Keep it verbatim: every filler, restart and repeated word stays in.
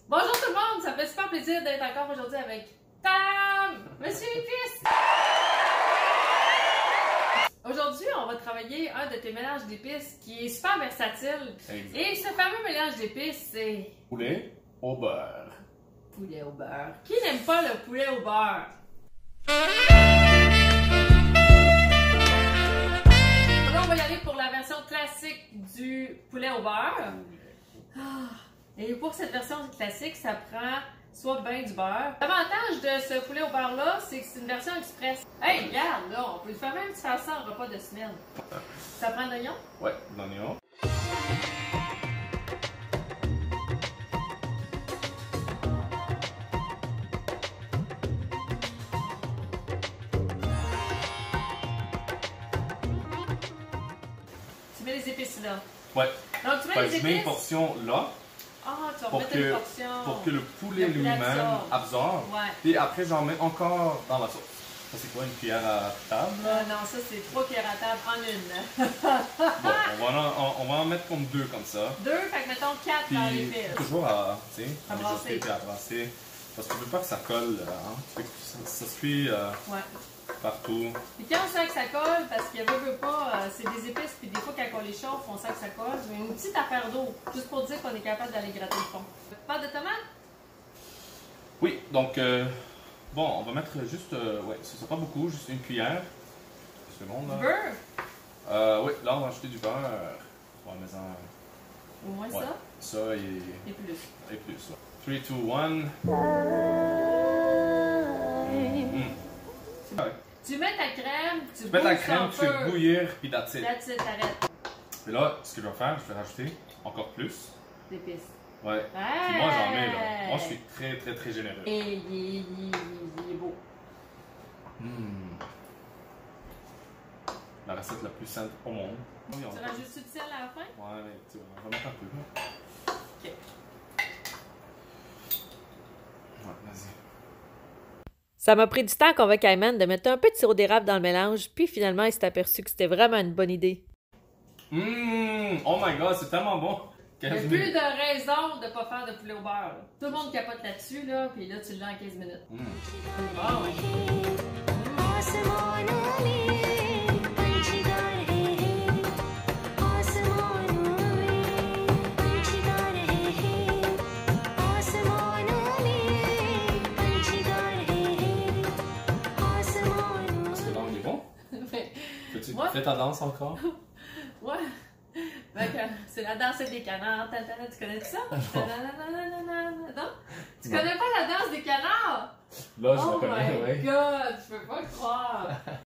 Bonjour tout le monde, ça me fait super plaisir d'être encore aujourd'hui avec Tam, Monsieur Épices. Aujourd'hui, on va travailler un de tes mélanges d'épices qui est super versatile. Exact. Et ce fameux mélange d'épices, c'est... poulet au beurre. Poulet au beurre. Qui n'aime pas le poulet au beurre? Là, on va y aller pour la version classique du poulet au beurre. Ah. Et pour cette version classique, ça prend soit bien du beurre. L'avantage de ce poulet au beurre-là, c'est que c'est une version express. Hey, regarde, là, on peut le faire même faire ça en repas de semaine. Ça prend de l'oignon? Ouais, de l'oignon. Tu mets les épices là. Ouais. Donc, tu mets Fait les que je mets une épices. portion là. Ah, tu vas Pour mettre que, une portion. pour que le poulet Le poulet lui-même absorbe. absorbe. Ouais. Puis après, j'en mets encore dans la sauce. Ça, c'est quoi, une cuillère à table? Euh, non, ça c'est trois cuillères à table en une. Bon, on va, en, on va en mettre comme deux comme ça. Deux, fait que mettons quatre Puis dans l'épice. toujours à, tu sais, À à brasser. mijoter puis à brasser. Parce que tu veux pas que ça colle, hein? Tu veux que ça, ça se fuit euh, Ouais. partout. Puis quand on sent que ça colle, parce qu'il veut, veut pas, euh, c'est des épices, puis des fois quand on les chauffe, on sent que ça colle. Je mets une petite affaire d'eau, juste pour dire qu'on est capable d'aller gratter le fond. Pâte de tomate? Oui, donc, euh, bon, on va mettre juste, euh, ouais, c'est pas beaucoup, juste une cuillère. C'est bon, là? Du beurre? Euh, oui, là, on va ajouter du beurre. Ouais, mais en... Au moins Ouais, ça, ça et, et plus. et plus. trois, deux, un. Mm. Ouais. Tu mets ta crème, tu, Tu mets ta bouilles crème, ton tu fais feu. bouillir, puis that's it. That's it, t'arrêtes. Et là, ce que je vais faire, je vais rajouter encore plus. D'épices. Ouais. Puis moi, j'en mets, là. Moi, je suis très, très, très généreux. Et il est, il est- il est beau. Mm. La recette la plus simple au monde. Oui, on... Tu rajoutes du sel à la fin? Ouais, mais tu vois, on va mettre un peu, là. Ok. Ouais, vas-y. Ça m'a pris du temps à convaincre Ayman de mettre un peu de sirop d'érable dans le mélange, puis finalement, il s'est aperçu que c'était vraiment une bonne idée. Mmh, oh my god, c'est tellement bon! Il n'y a plus de raison de ne pas faire de poulet au beurre. Là. Tout le monde capote là-dessus, là, puis là, tu l'as en quinze minutes. Mmh. Bon, Est-ce que là, on est bon? ouais. Fais-tu Ouais. fais ta danse encore? Ouais. Fait que c'est la danse des canards. Tantana, tu connais ça? Tananananana. Non? Tu Non. connais pas la danse des canards? Là, je Oh la connais, my ouais. god, je peux pas croire.